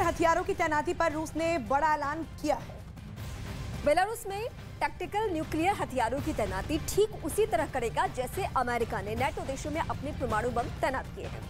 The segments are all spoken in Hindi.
हथियारों की तैनाती पर रूस ने बड़ा ऐलान किया है। बेलारूस में टैक्टिकल न्यूक्लियर हथियारों की तैनाती ठीक उसी तरह करेगा जैसे अमेरिका ने नाटो देशों में अपने परमाणु बम तैनात किए हैं।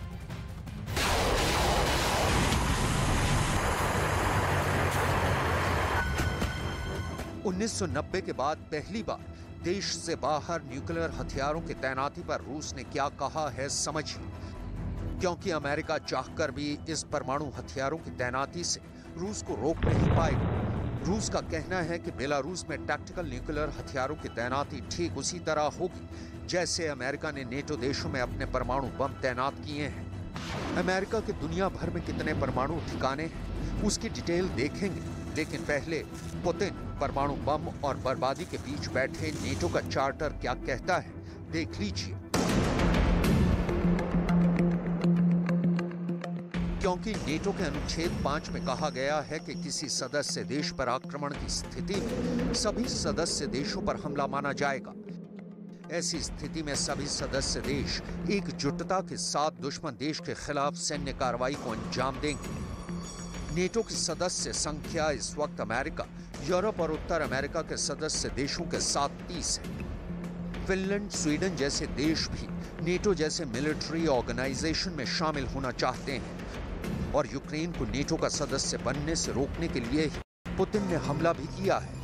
–1990 के बाद पहली बार देश से बाहर न्यूक्लियर हथियारों की तैनाती पर रूस ने क्या कहा है समझिए, क्योंकि अमेरिका चाहकर भी इस परमाणु हथियारों की तैनाती से रूस को रोक नहीं पाएगा। रूस का कहना है कि बेलारूस में टैक्टिकल न्यूक्लियर हथियारों की तैनाती ठीक उसी तरह होगी जैसे अमेरिका ने नेटो देशों में अपने परमाणु बम तैनात किए हैं। अमेरिका के दुनिया भर में कितने परमाणु ठिकाने हैं उसकी डिटेल देखेंगे, लेकिन पहले पुतिन परमाणु बम और बर्बादी के बीच बैठे नेटो का चार्टर क्या कहता है, देख लीजिए। क्योंकि नेटो के अनुच्छेद 5 में कहा गया है कि किसी सदस्य देश पर आक्रमण की स्थिति में सभी सदस्य देशों पर हमला माना जाएगा। ऐसी स्थिति में सभी सदस्य देश एकजुटता के साथ दुश्मन देश के खिलाफ सैन्य कार्रवाई को अंजाम देंगे। नेटो की सदस्य संख्या इस वक्त अमेरिका, यूरोप और उत्तर अमेरिका के सदस्य देशों के साथ 30 है। फिनलैंड, स्वीडन जैसे देश भी नेटो जैसे मिलिट्री ऑर्गेनाइजेशन में शामिल होना चाहते हैं और यूक्रेन को नेटो का सदस्य बनने से रोकने के लिए ही पुतिन ने हमला भी किया है।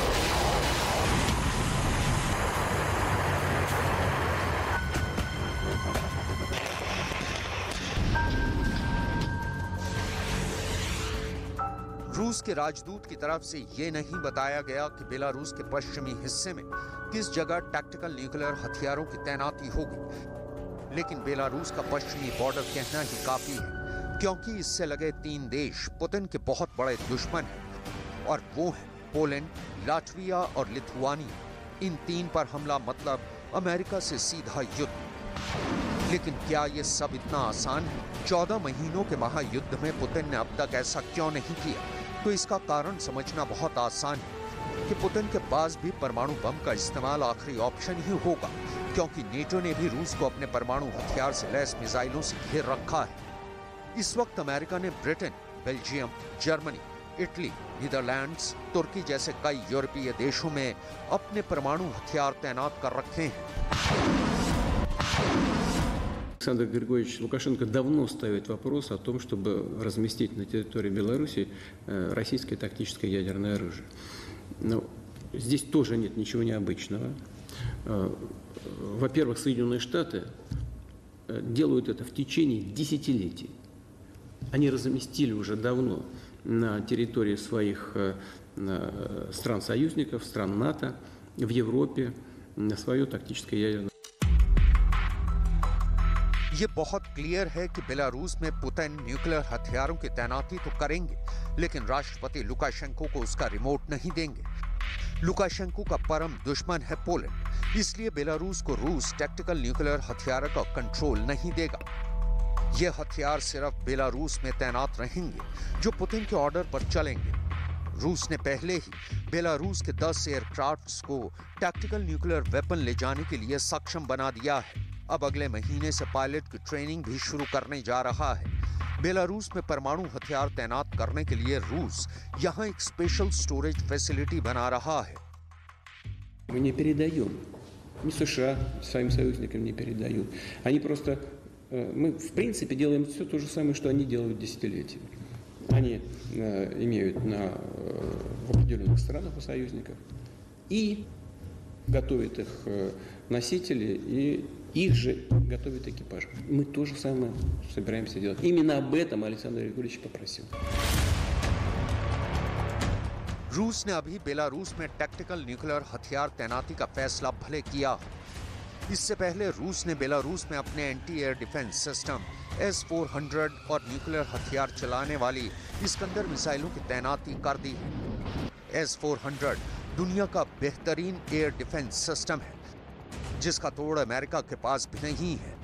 रूस के राजदूत की तरफ से यह नहीं बताया गया कि बेलारूस के पश्चिमी हिस्से में किस जगह टैक्टिकल न्यूक्लियर हथियारों की तैनाती होगी, लेकिन बेलारूस का पश्चिमी बॉर्डर कहना ही काफी है, क्योंकि इससे लगे 3 देश पुतिन के बहुत बड़े दुश्मन हैं और वो हैं पोलैंड, लाटविया और लिथुआनिया। इन 3 पर हमला मतलब अमेरिका से सीधा युद्ध। लेकिन क्या ये सब इतना आसान है? 14 महीनों के महायुद्ध में पुतिन ने अब तक ऐसा क्यों नहीं किया? तो इसका कारण समझना बहुत आसान है कि पुतिन के पास भी परमाणु बम का इस्तेमाल आखिरी ऑप्शन ही होगा, क्योंकि नेटो ने भी रूस को अपने परमाणु हथियार से लैस मिसाइलों से घेर रखा है। इस वक्त अमेरिका ने Britain, Belgium, Germany, Italy, Netherlands, Turkey जैसे कई यूरोपीय देशों में अपने परमाणु हथियार तैनात कर रखे हैं। Александр Григорьевич Лукашенко давно ставит вопрос о том, чтобы разместить на территории Беларуси российское тактическое ядерное оружие. Но здесь тоже нет ничего необычного. Во-первых, Соединенные Штаты делают это в течение десятилетий. Они разместили уже давно на территории своих стран-союзников, стран НАТО, в Европе свое тактическое ядерное. ये बहुत क्लियर है कि बेलारूस में पुतिन न्यूक्लियर हथियारों की तैनाती तो करेंगे, लेकिन राष्ट्रपति लुकाशेंको को उसका रिमोट नहीं देंगे। लुकाशेंको का परम दुश्मन है पोलैंड, इसलिए बेलारूस को रूस टैक्टिकल न्यूक्लियर हथियार का कंट्रोल नहीं देगा। ये हथियार सिर्फ बेलारूस में तैनात रहेंगे जो पुतिन के ऑर्डर पर चलेंगे। रूस ने पहले ही बेलारूस के 10 एयरक्राफ्ट्स को टैक्टिकल न्यूक्लियर वेपन ले जाने के लिए सक्षम बना दिया है। अब अगले महीने से पायलट की ट्रेनिंग भी शुरू करने जा रहा है। बेलारूस में परमाणु हथियार तैनात करने के लिए रूस यहाँ एक स्पेशल स्टोरेज फैसिलिटी बना रहा है। Мы не передаем, ни США своим союзникам не передают. Они просто, мы в принципе делаем все то же самое, что они делают десятилетиями. Они имеют в определенных странах у союзников и готовят их носители и их же готовят экипаж. Мы то же самое собираемся делать. Именно об этом Александр Григорьевич попросил. रूस ने अभी बेलारूस में टैक्टिकल न्यूक्लियर हथियार तैनाती का फैसला भले किया। इससे पहले रूस ने बेलारूस में अपने anti air defence system S-400 और न्यूक्लियर हथियार चलाने वाली इस्कंदर मिसाइलों की तैनाती कर दी है। S-400 दुनिया का बेहतरीन एयर डिफेंस सिस्टम है, जिसका तोड़ अमेरिका के पास भी नहीं है।